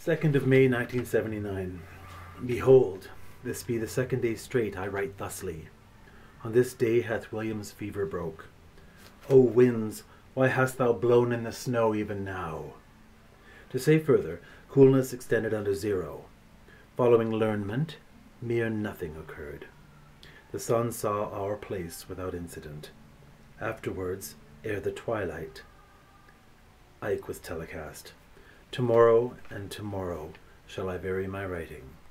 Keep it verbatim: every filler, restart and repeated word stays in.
second of May nineteen seventy-nine. Behold, this be the second day straight I write thusly. On this day hath William's fever broke. O winds, why hast thou blown in the snow even now? To say further, coolness extended under zero. Following learnment, mere nothing occurred. The sun saw our place without incident. Afterwards, ere the twilight, Ike was telecast. Tomorrow and tomorrow shall I vary my writing.